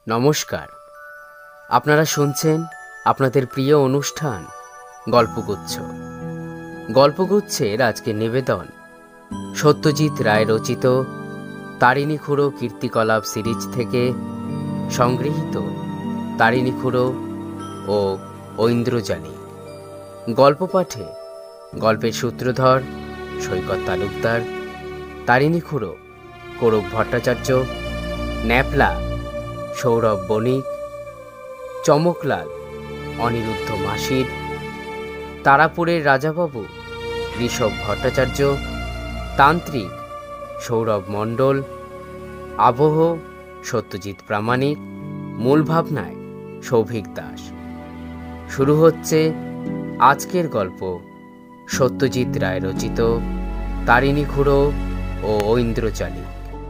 নমস্কার, আপনারা শুনছেন আপনাদের প্রিয় অনুষ্ঠান গল্পগুচ্ছ। গল্পগুচ্ছের আজকের নিবেদন সত্যজিৎ রায় রচিত তারিণী খুড়ো কীর্তিকলাপ সিরিজ থেকে সংগৃহীত তারিণী খুড়ো ও ঐন্দ্রজালী। গল্প পাঠে গল্পের সূত্রধর সৈকত তালুকদার, তারিণী খুড়ো কৌরব ভট্টাচার্য, ন্যাপলা সৌরভ বণিক, চমকলাল অনিরুদ্ধ মাসির, তারাপুরের রাজাবাবু ঋষভ ভট্টাচার্য, তান্ত্রিক সৌরভ মণ্ডল, আবহ সত্যজিৎ প্রামাণিক, মূল ভাবনায় সৌভিক দাস। শুরু হচ্ছে আজকের গল্প সত্যজিৎ রায় রচিত তারিণী খুড়ো ও ঐন্দ্রজালী।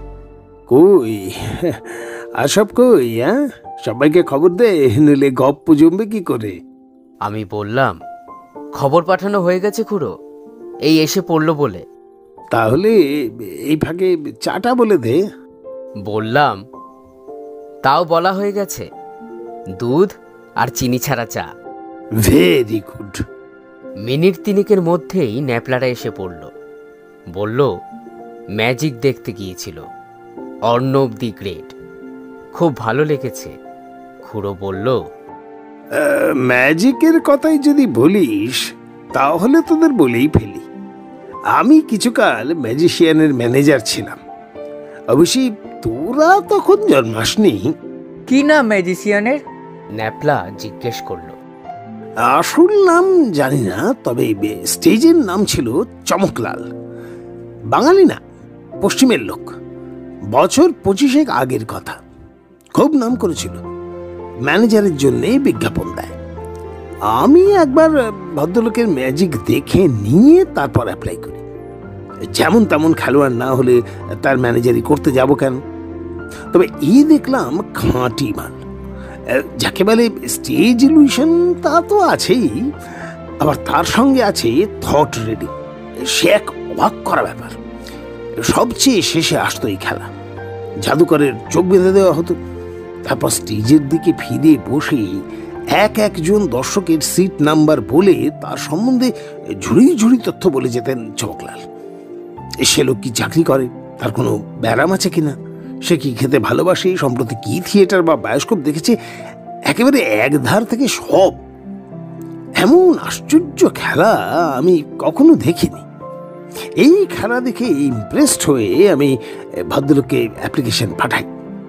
কই আসব কই? সবাইকে খবর দে, নইলে গপ্প জমবে কি করে। আমি বললাম, খবর পাঠানো হয়ে গেছে খুড়ো, এই এসে পড়লো বলে। তাহলে এই ফাঁকে চাটা বলে দে। বললাম, তাও বলা হয়ে গেছে, দুধ আর চিনি ছাড়া চা। Very good. মিনিট তিনেকের মধ্যেই ন্যাপলারা এসে পড়ল। বলল ম্যাজিক দেখতে গিয়েছিল, অর্ণব দি গ্রেট, খুব ভালো লেগেছে। খুড়ো বলল, ম্যাজিকের কথাই যদি বলিস তাহলে তোদের বলেই ফেলি। আমি কিছুকাল ম্যাজিশিয়ানের ম্যানেজার ছিলাম। অবশ্যই তোরা তখন জন্মাসনি। কি নাম ম্যাজিশিয়ানের? ন্যাপলা জিজ্ঞেস করলো। আসল নাম জানি না, তবে স্টেজের নাম ছিল চমকলাল। বাঙালি না, পশ্চিমের লোক। বছর 25 আগের কথা। খুব নাম করেছিল, ম্যানেজারের জন্য বিজ্ঞাপন দেয়। আমি একবার ভদ্রলোকের ম্যাজিক দেখে নিয়ে তারপর অ্যাপ্লাই করি। যেমন তেমন খেলোয়াড় না হলে তার ম্যানেজারি করতে যাব কেন? তবে এই দেখলাম খাঁটি মাল। যাকে বলে স্টেজ ইলিউশন, তা তো আছেই, আবার তার সঙ্গে আছে থট রিডিং। সে এক অবাক করা ব্যাপার। সবচেয়ে শেষে আসতো এই খেলা। জাদুকরের চোখ বেঁধে দেওয়া হতো, তারপর স্টেজের দিকে ফিরে বসে একজন দর্শকের সিট নাম্বার বলে তার সম্বন্ধে ঝুড়ি ঝুড়ি তথ্য বলে যেতেন চমকলাল। সে লোক কি চাকরি করে, তার কোনো ব্যারাম আছে কিনা, সে কি খেতে ভালোবাসে, সম্প্রতি কি থিয়েটার বা বায়োস্কোপ দেখেছে, একেবারে এক ধার থেকে সব। এমন আশ্চর্য খেলা আমি কখনো দেখিনি। এই খেলা দেখে ইমপ্রেসড হয়ে আমি ভদ্রলোককে অ্যাপ্লিকেশন পাঠাই।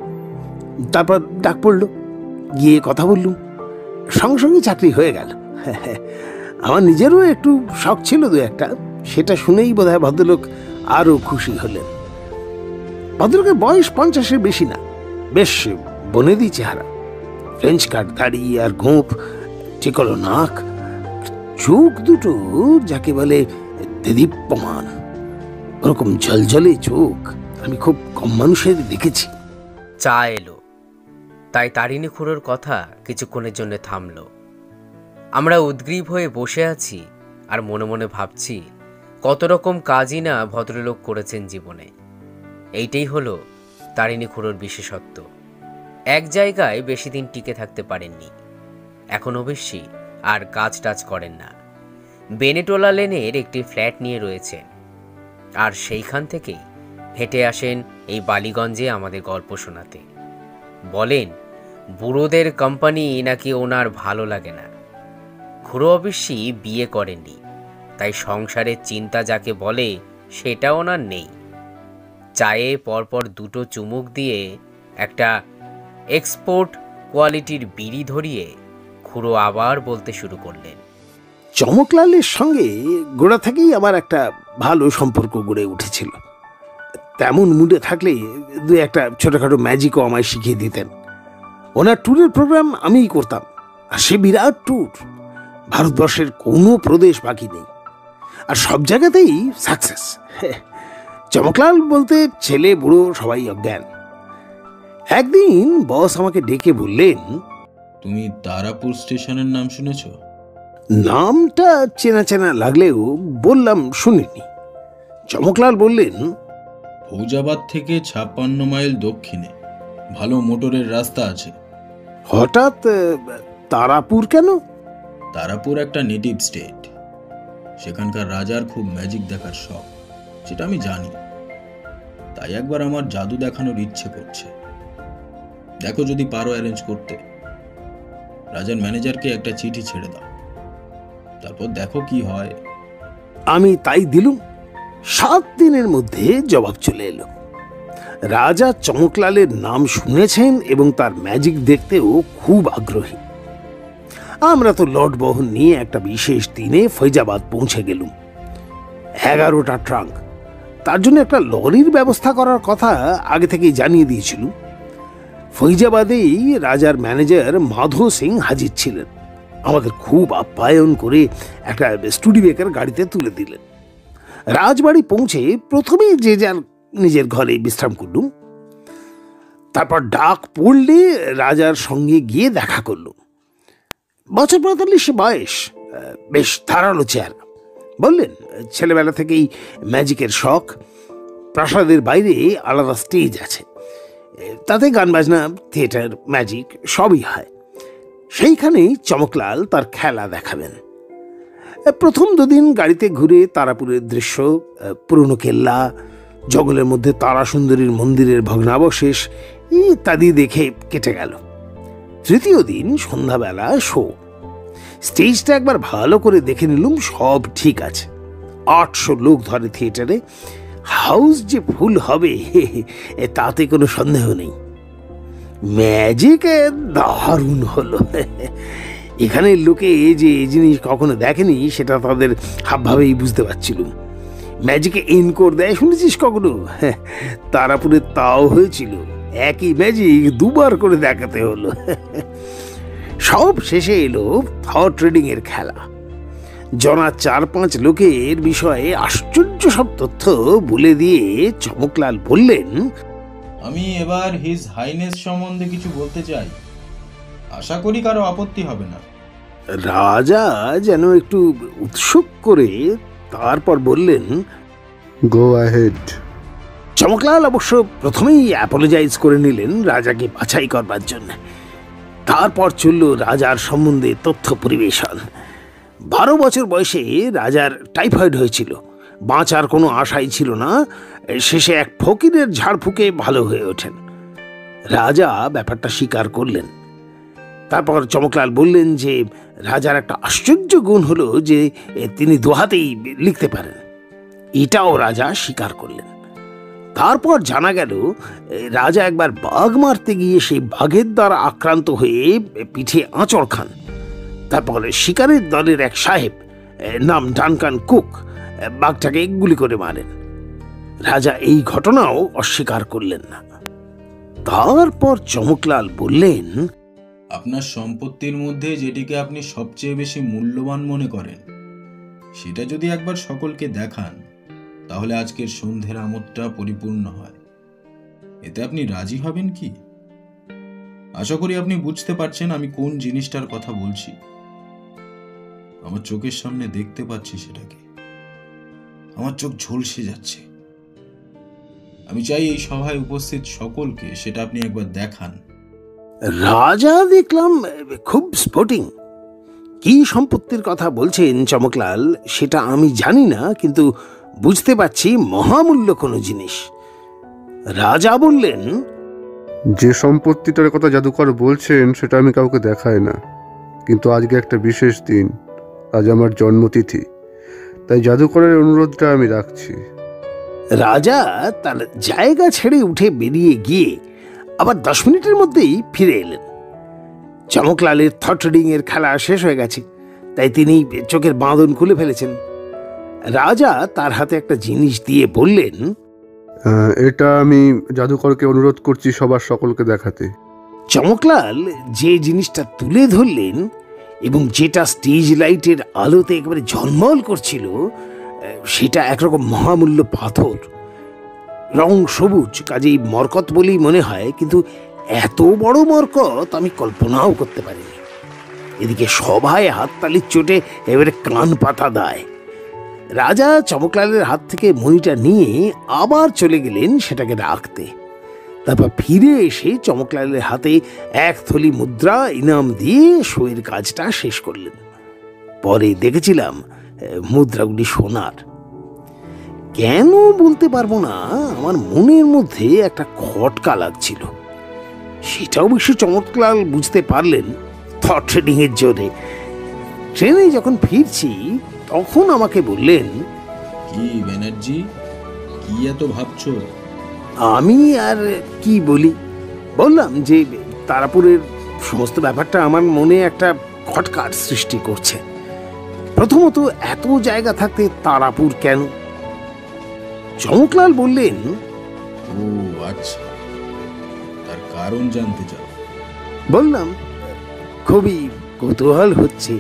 তারপর ডাক পড়ল, গিয়ে কথা বললুম, সঙ্গে সঙ্গে চাকরি হয়ে গেল। আমার নিজেরও একটু শখ ছিল দু একটা, সেটা শুনেই বোধহয় ভদ্রলোক আরো খুশি হলেন। ভদ্রলোকের বয়স 50-এর বেশি না, বেশ বনেদি চেহারা, ফ্রেঞ্চ কাট দাড়ি আর গোঁফ, টিকলো নাক, চোখ দুটো যাকে বলে দেদীপ্যমান, ওরকম ঝলঝলে চোখ আমি খুব কম মানুষের দেখেছি। চা এলো, তাই তারিণী খুড়োর কথা কিছুক্ষণের জন্য থামল। আমরা উদ্গ্রীব হয়ে বসে আছি আর মনে মনে ভাবছি কত রকম কাজই না ভদ্রলোক করেছেন জীবনে। এইটাই হলো তারিণী খুড়োর বিশেষত্ব। এক জায়গায় বেশি দিন টিকে থাকতে পারেননি, এখন অবশ্যই আর কাজ টাজ করেন না। বেনেটোলা লেনের একটি ফ্ল্যাট নিয়ে রয়েছেন, আর সেইখান থেকেই হেঁটে আসেন এই বালিগঞ্জে আমাদের গল্প শোনাতে। বলেন বুড়োদের কোম্পানি নাকি ওনার ভালো লাগে না। খুড়ো অবশ্যই বিয়ে করেননি, তাই সংসারের চিন্তা যাকে বলে সেটা ওনার নেই। চায়ে পরপর দুটো চুমুক দিয়ে একটা এক্সপোর্ট কোয়ালিটির বিড়ি ধরিয়ে খুড়ো আবার বলতে শুরু করলেন, চমকলালের সঙ্গে গোড়া থেকেই আমার একটা ভালো সম্পর্ক গড়ে উঠেছিল। তেমন মুডে থাকলে দু একটা ছোটখাটো ম্যাজিকও আমায় শিখিয়ে দিতেন। ওনার ট্যুরের প্রোগ্রাম আমিই করতাম, আর সে বিরাট ট্যুর, ভারতবর্ষের কোনো প্রদেশ বাকি নেই, আর সব জায়গাতেই সাকসেস। চমকলাল বলতে ছেলে বুড়ো সবাই অজ্ঞান। একদিন বস আমাকে ডেকে বললেন, তুমি তারাপুর স্টেশনের নাম শুনেছ? নামটা চেনা চেনা লাগলেও বললাম শুনিনি। চমকলাল বললেন, ফৌজাবাদ থেকে 56 মাইল দক্ষিণে ভালো মোটরের রাস্তা আছে। হঠাৎ তারাপুর কেন? তারাপুর একটা নেটিভ স্টেট। সেখানকার রাজার খুব ম্যাজিক দেখার শখ, সেটা আমি জানি। তাই একবার আমার জাদু দেখানোর ইচ্ছে করছে। দেখো যদি পারো অ্যারেঞ্জ করতে। রাজার ম্যানেজারকে একটা চিঠি ছেড়ে দাও, তারপর দেখো কি হয়। আমি তাই দিলুম। 7 দিনের মধ্যে জবাব চলে এলো। রাজা চমকলালের নাম শুনেছেন এবং তার ম্যাজিক দেখতেও খুব আগ্রহী। আমরা তো লট বহন নিয়ে একটা বিশেষ দিনে ফৈজাবাদ পৌঁছে গেলুম। 11টা ট্রাঙ্ক, তার জন্য একটা লরির ব্যবস্থা করার কথা আগে থেকেই জানিয়ে দিয়েছিল। ফৈজাবাদেই রাজার ম্যানেজার মাধো সিং হাজির ছিলেন। আমাদের খুব আপ্যায়ন করে একটা স্টুডিওবেকার গাড়িতে তুলে দিলেন। রাজবাড়ি পৌঁছে প্রথমেই যে যার নিজের ঘরে বিশ্রাম করলুম। তারপর ডাক পড়লে রাজার সঙ্গে গিয়ে দেখা করলুম। বছর 45 বয়স, বেশ ধারালো চেহারা। বললেন ছেলেবেলা থেকেই ম্যাজিকের শখ। প্রাসাদের বাইরে আলাদা স্টেজ আছে, তাতে গান বাজনা, থিয়েটার, ম্যাজিক সবই হয়। সেইখানেই চমকলাল তার খেলা দেখাবেন। প্রথম 2 দিন গাড়িতে ঘুরে তারাপুরের দৃশ্য, পুরনো কেল্লা, জঙ্গলের মধ্যে তারা সুন্দরীর মন্দিরের ভগ্নাবশেষ ইত্যাদি দেখে কেটে গেল। তৃতীয় দিন সন্ধ্যাবেলা শো। স্টেজটা একবার ভালো করে দেখে নিলুম, সব ঠিক আছে। 800 লোক ধরে থিয়েটারে। হাউস যে ফুল হবে তাতে কোনো সন্দেহ নেই। ম্যাজিক দারুণ হলো। এখানের লোকে যে এই জিনিস কখনো দেখেনি সেটা তাদের হাবভাবেই বুঝতে পারছিলুম। ম্যাজিকে এনকোর দেয় শুনেছিস কখনো? তারাপুরে তাও হয়েছিল। একই ম্যাজিক 2 বার করে দেখাতে হলো। সব শেষে এলো থট রিডিং এর খেলা। জনা 4-5 লোকের বিষয়ে আশ্চর্য সব তথ্য বলে দিয়ে চমকলাল বললেন, আমি এবার হিজ হাইনেস সম্বন্ধে কিছু বলতে চাই। আশা করি কারো আপত্তি হবে না। রাজা যেন একটু উৎসুক করে তারপর বললেন, গো অ্যাহেড। চমকলাল অবশ্য প্রথমেই অ্যাপোলোজাইজ করে নিলেন রাজাকে বাছাই করবার জন্য। তারপর চলল রাজার সম্বন্ধে তথ্য পরিবেশন। 12 বছর বয়সে রাজার টাইফয়েড হয়েছিল। বাঁচার কোনো আশাই ছিল না। শেষে এক ফকিরের ঝাড়ফুঁকে ভালো হয়ে ওঠেন। রাজা ব্যাপারটা স্বীকার করলেন। তারপর চমকলাল বললেন যে রাজার একটা আশ্চর্য গুণ হলো যে তিনি 2 হাতেই লিখতে পারেন। এটাও রাজা স্বীকার করলেন। তারপর জানা গেল রাজা একবার বাঘ মারতে গিয়ে সেই বাঘের দ্বারা আক্রান্ত হয়ে পিঠে আঁচড় খান। তারপরে শিকারের দলের এক সাহেব, নাম ডানকান কুক, বাঘটাকে গুলি করে মারেন। রাজা এই ঘটনাও অস্বীকার করলেন না। তারপর চমকলাল বললেন, আপনার সম্পত্তির মধ্যে যেটিকে আপনি সবচেয়ে বেশি মূল্যবান মনে করেন সেটা যদি একবার সকলকে দেখান, তাহলে আজকের সন্ধ্যের আমোদটা পরিপূর্ণ হয়। এতে আপনি রাজি হবেন কি? আশা করি আপনি বুঝতে পারছেন আমি কোন জিনিসটার কথা বলছি। আমার চোখের সামনে দেখতে পাচ্ছি সেটাকে। আমার চোখ ঝলসে যাচ্ছে। আমি চাই এই সভায় উপস্থিত সকলকে সেটা আপনি একবার দেখান। রাজা দেখলাম খুব স্পোর্টিং। কি সম্পত্তির কথা বলছেন চমকলাল সেটা আমি জানি না, কিন্তু বুঝতে পারছি মহামূল্য কোনো জিনিস। রাজা বললেন, যে সম্পত্তিটার কথা জাদুকর বলছেন সেটা আমি কাউকে দেখাই না, কিন্তু আজকে একটা বিশেষ দিন, আজ আমার জন্মতিথি, তাই জাদুকরের অনুরোধটা আমি রাখছি। রাজা তার জায়গা ছেড়ে উঠে বেরিয়ে গিয়ে আবার 10 মিনিটের মধ্যেই ফিরে এলেন। চমকলালের থট রিডিং এর খেলা শেষ হয়ে গেছে, তাই তিনি চোখের বাঁধন খুলে ফেলেছেন। রাজা তার হাতে একটা জিনিস দিয়ে বললেন, এটা আমি জাদুকরকে অনুরোধ করছি সবার সকলকে দেখাতে। চমকলাল যে জিনিসটা তুলে ধরলেন এবং যেটা স্টেজ লাইটের আলোতে একেবারে ঝলমল করছিল, সেটা একরকম মহামূল্য পাথর। রং সবুজ, কাজেই মরকত বলেই মনে হয়, কিন্তু এত বড় মরকত আমি কল্পনাও করতে পারিনি। এদিকে সবাই হাততালির চোটে এবারে কান পাতা দেয়। রাজা চমকলালের হাত থেকে মণিটা নিয়ে আবার চলে গেলেন সেটাকে রাখতে। তারপর ফিরে এসে চমকলালের হাতে এক থলি মুদ্রা ইনাম দিয়ে শোয়ের কাজটা শেষ করলেন। পরে দেখেছিলাম মুদ্রাগুলি সোনার। কেন বলতে পারবো না, আমার মনের মধ্যে একটা খটকা লাগছিল। সেটা অবশ্য চমকলাল বুঝতে পারলেন থট ট্রেডিং এর জোরে। ট্রেনে যখন ফিরছি তখন আমাকে বললেন, কি ব্যানার্জি, কি এত ভাবছো? আমি আর কি বলি, বললাম যে তারাপুরের সমস্ত ব্যাপারটা আমার মনে একটা খটকার সৃষ্টি করছে। প্রথমত, এত জায়গা থাকতে তারাপুর কেন? চমকলাল বললেন, ও আচ্ছা, তার কারণ জানতে চাও? বললাম, খুবই কৌতূহল হচ্ছে।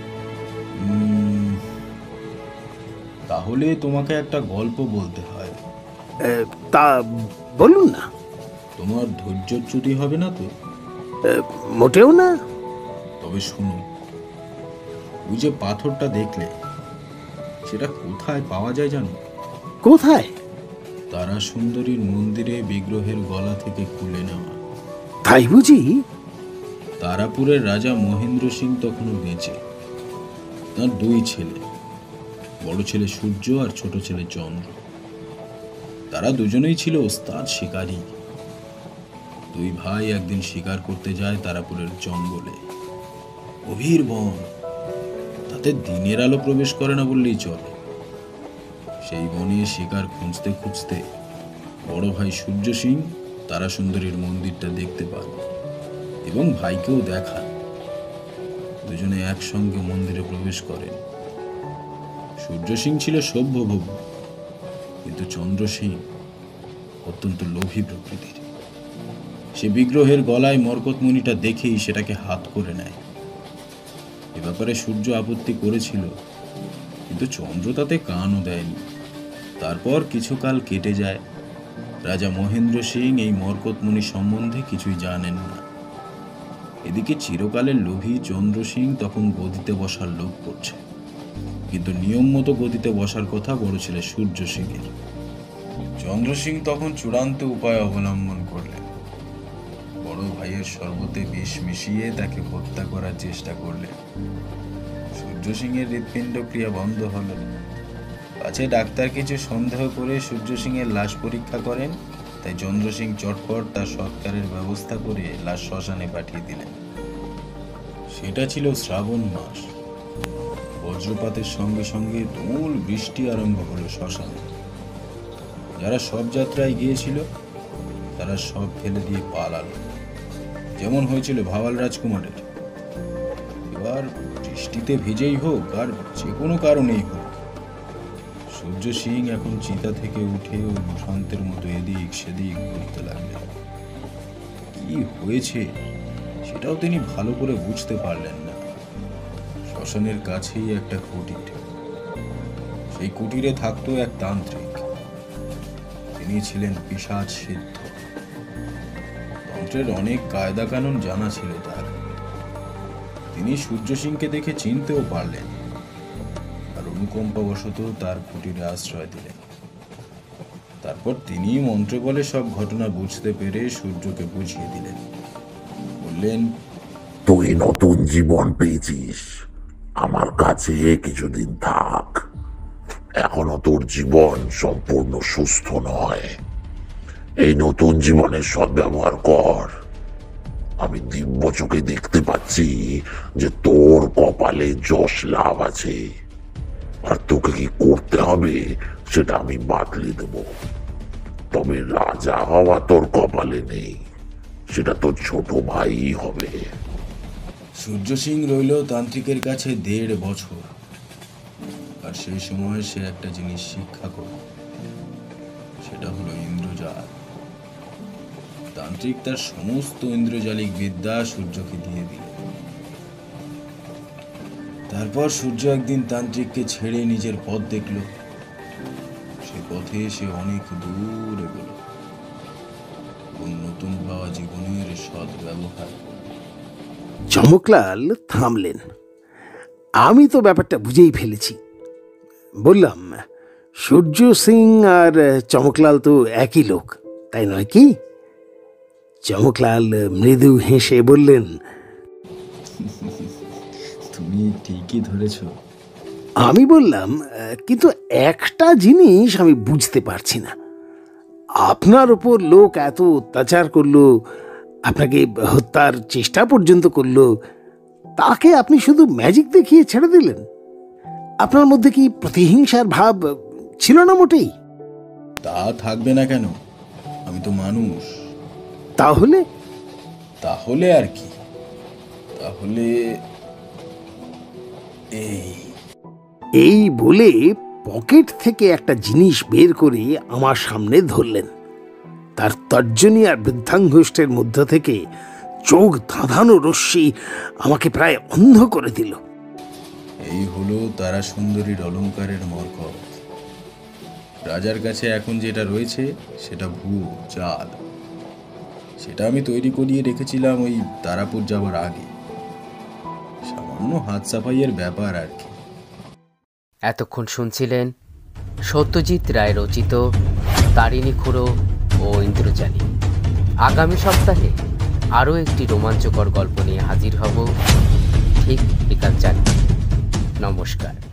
তাহলে তোমাকে একটা গল্প বলতে হয়। তা বলুন না। তোমার ধৈর্যচ্যুতি হবে না তো? মোটেও না। তবে শুনো, ওই যে পাথরটা দেখলে, সেটা কোথায় পাওয়া যায় জানো? কোথায়? তারা সুন্দরীর মন্দিরে বিগ্রহের গলা থেকে খুলে নেওয়া। তাই বুঝি? তারাপুরের রাজা মহেন্দ্র সিং তখনও বেঁচে। তার দুই ছেলে, বড় ছেলে সূর্য আর ছোট ছেলে চন্দ্র। তারা দুজনেই ছিল ওস্তাদ শিকারী। দুই ভাই একদিন শিকার করতে যায় তারাপুরের জঙ্গলে। গভীর বন, তাতে দিনের আলো প্রবেশ করে না বললেই চলে। সেই বনে শিকার খুঁজতে খুঁজতে বড় ভাই সূর্য সিং তারা সুন্দরীর মন্দিরটা দেখতে পান এবং ভাইকেও দেখান। দুজনে একসঙ্গে মন্দিরে প্রবেশ করেন। সূর্য সিং ছিল সভ্যভব্য, কিন্তু চন্দ্র সিং অত্যন্ত লোভী প্রকৃতির। সে বিগ্রহের গলায় মরকতমণিটা দেখেই সেটাকে হাত করে নেয়। এ ব্যাপারে সূর্য আপত্তি করেছিল, কিন্তু চন্দ্র তাতে কানও দেয়নি। তারপর কিছুকাল কেটে যায়। রাজা মহেন্দ্র সিং এই মরকতমণি সম্বন্ধে কিছুই জানেন না। এদিকে চিরকালের লোভী চন্দ্র সিং তখন গদিতে বসার লোভ করছে, কিন্তু নিয়ম মতো গদিতে বসার কথা বড় ছেলে সূর্য সিংয়ের। চন্দ্র সিং তখন চূড়ান্ত উপায় অবলম্বন করলেন। বড় ভাইয়ের শরবতে বিষ মিশিয়ে তাকে হত্যা করার চেষ্টা করলেন। সূর্য সিংয়ের হৃৎপিণ্ড ক্রিয়া বন্ধ হলো। পাছে ডাক্তার কিছু সন্দেহ করে সূর্য সিংয়ের লাশ পরীক্ষা করেন, তাই চন্দ্র সিং চটপট তার সৎকারের ব্যবস্থা করে লাশ শ্মশানে পাঠিয়ে দিলেন। সেটা ছিল শ্রাবণ মাস। বজ্রপাতের সঙ্গে সঙ্গে তুমুল বৃষ্টি আরম্ভ হলো শ্মশানে। যারা সব যাত্রায় গিয়েছিল তারা সব ফেলে দিয়ে পালালো, যেমন হয়েছিল ভাওয়াল রাজকুমারের। এবার বৃষ্টিতে ভিজেই হোক আর যে কোনো কারণেই হোক, সূর্য সিং এখন চিতা থেকে উঠে ওই ভ্রান্তের মতো এদিক সেদিক ঘুরতে লাগলেন। কি হয়েছে সেটাও তিনি ভালো করে বুঝতে পারলেন না। শ্মশানের কাছেই একটা কুটির। সেই কুটিরে থাকতো এক তান্ত্রিক। তিনি ছিলেন পিশাচ সিদ্ধ। তন্ত্রের অনেক কায়দা কানুন জানা ছিল তার। তিনি সূর্য সিংকে দেখে চিনতেও পারলেন আর অনুকম্পাবশত তার কুটিরে আশ্রয় দিলেন। তারপর তিনি মন্ত্রে বলে সব ঘটনা বুঝতে পেরে সূর্যকে বুঝিয়ে দিলেন। বললেন, তুই নতুন জীবন পেয়েছিস, আমার কাছে কিছুদিন থাক। এখনো তোর জীবন সম্পূর্ণ সুস্থ নয়। এই নতুন জীবনের সদ্ব্যবহার কর। আমি দিব্য চোখে দেখতে পাচ্ছি যে তোর কপালে যশ লাভ আছে, আর তোকে কি করতে হবে সেটা আমি বাতলে দেব। তবে রাজা হওয়া তোর কপালে নেই, সেটা তোর ছোট ভাই হবে। সূর্য সিং রইল তান্ত্রিকের কাছে 1.5 বছর। আর সেই সময় সে একটা জিনিস শিক্ষা করল, সেটা হলো ইন্দ্রজাল। তান্ত্রিক তার সমস্ত ইন্দ্রজালিক বিদ্যা সূর্যকে দিয়ে দিলেন। তারপর সূর্য একদিন তান্ত্রিককে ছেড়ে নিজের পথ দেখল। সে পথে সে অনেক দূর এগোল এবং নতুন পাওয়া জীবনের সৎ ব্যবহার। চমকলাল থামলেন। আমি তো ব্যাপারটা বুঝেই ফেলেছি। বললাম, সূর্য সিং আর চমকলাল তো একই লোক, তাই নয় কি? চমকলাল মৃদু হেসে বললেন, তুমি ঠিকই ধরেছ। আমি বললাম, কিন্তু একটা জিনিস আমি বুঝতে পারছি না, আপনার ওপর লোক এত অত্যাচার করলো, আপনাকে হত্যার চেষ্টা পর্যন্ত করলো, তাকে আপনি শুধু ম্যাজিক দেখিয়ে ছেড়ে দিলেন? আপনার মধ্যে কি প্রতিহিংসার ভাব ছিল না মোটেই? তা থাকবে না কেন? আমি তো মানুষ। তাহলে? তাহলে আর কি? তাহলে এই বলে পকেট থেকে একটা জিনিস বের করে আমার সামনে ধরলেন। তার তর্জনী আর বৃদ্ধাঙ্গুষ্ঠের মধ্য থেকে চোখ ধাঁধানো রশ্মি আমাকে প্রায় অন্ধ করে দিল। এই হলো তারা সুন্দরীর অলংকারের মরকত। রাজার কাছে এখন যেটা রয়েছে সেটা ভূত, জাল। সেটা আমি তৈরি করিয়ে রেখেছিলাম ওই তারাপুর যাওয়ার আগে। সামান্য হাত সাফাইয়ের ব্যাপার আর কি। এতক্ষণ শুনছিলেন সত্যজিৎ রায় রচিত তারিণী খুড়ো ও ইন্দ্রজালী। আগামী সপ্তাহে আরও একটি রোমাঞ্চকর গল্প নিয়ে হাজির হব ঠিক বিকাল 4টায়। নমস্কার।